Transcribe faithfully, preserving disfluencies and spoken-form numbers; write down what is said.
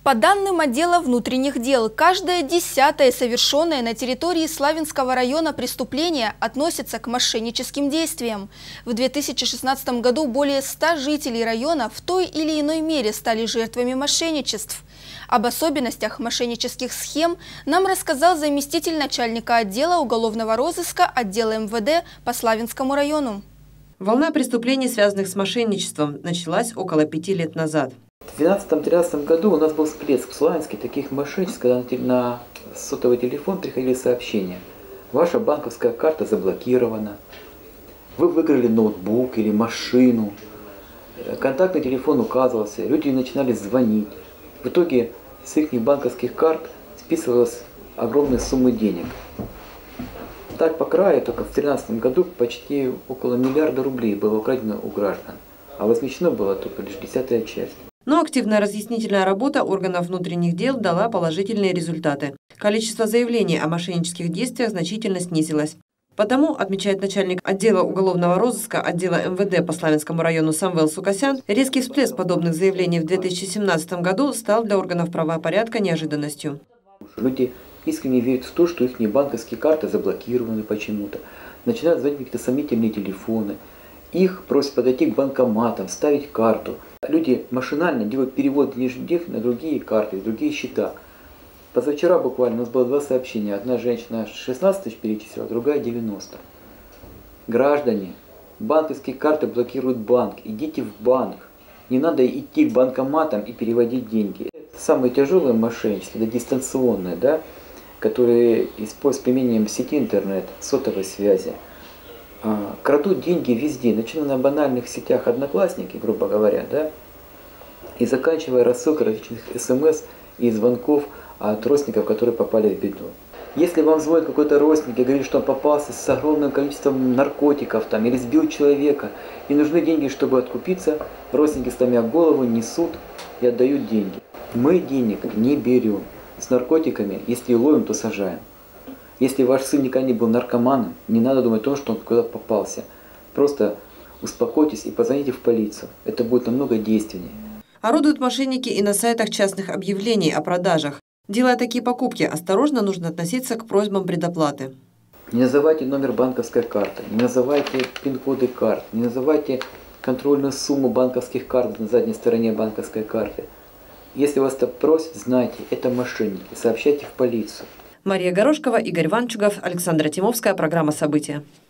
По данным отдела внутренних дел, каждое десятое совершенное на территории Славянского района преступление относится к мошенническим действиям. В две тысячи шестнадцатом году более ста жителей района в той или иной мере стали жертвами мошенничеств. Об особенностях мошеннических схем нам рассказал заместитель начальника отдела уголовного розыска отдела эм вэ дэ по Славянскому району. Волна преступлений, связанных с мошенничеством, началась около пяти лет назад. В две тысячи двенадцатом-тринадцатом году у нас был всплеск в Славянске таких мошенничеств, когда на сотовый телефон приходили сообщения: ваша банковская карта заблокирована, вы выиграли ноутбук или машину, контактный телефон указывался, люди начинали звонить. В итоге с их банковских карт списывалась огромная сумма денег. Так по краю только в две тысячи тринадцатом году почти около миллиарда рублей было украдено у граждан, а возмещено было только лишь десятая часть. Но активная разъяснительная работа органов внутренних дел дала положительные результаты. Количество заявлений о мошеннических действиях значительно снизилось. Потому, отмечает начальник отдела уголовного розыска отдела эм вэ дэ по Славянскому району Самвел Сукасян, резкий всплеск подобных заявлений в две тысячи семнадцатом году стал для органов правопорядка неожиданностью. Люди искренне верят в то, что их банковские карты заблокированы почему-то. Начинают звонить какие-то сомнительные телефоны. Их просят подойти к банкоматам, вставить карту. Люди машинально делают перевод денег на другие карты, другие счета. Позавчера буквально у нас было два сообщения. Одна женщина шестнадцать тысяч перечислила, другая девяносто. Граждане, банковские карты блокирует банк. Идите в банк. Не надо идти к банкоматам и переводить деньги. Самые тяжелые мошенничества, это дистанционные, да, которые используют с применением сети интернет, сотовой связи. Крадут деньги везде, начиная на банальных сетях Одноклассники, грубо говоря, да, и заканчивая рассылкой различных эс эм эс и звонков от родственников, которые попали в беду. Если вам звонит какой-то родственник и говорит, что он попался с огромным количеством наркотиков там, или сбил человека, и нужны деньги, чтобы откупиться, родственники, сломя голову, несут и отдают деньги. Мы денег не берем. С наркотиками, если ловим, то сажаем. Если ваш сын никогда не был наркоманом, не надо думать о том, что он куда-то попался. Просто успокойтесь и позвоните в полицию. Это будет намного действеннее. Орудуют мошенники и на сайтах частных объявлений о продажах. Делая такие покупки, осторожно нужно относиться к просьбам предоплаты. Не называйте номер банковской карты, не называйте пин-коды карт, не называйте контрольную сумму банковских карт на задней стороне банковской карты. Если вас это просят, знайте, это мошенники, сообщайте в полицию. Мария Горошкова, Игорь Ванчугов, Александра Тимовская, программа «События».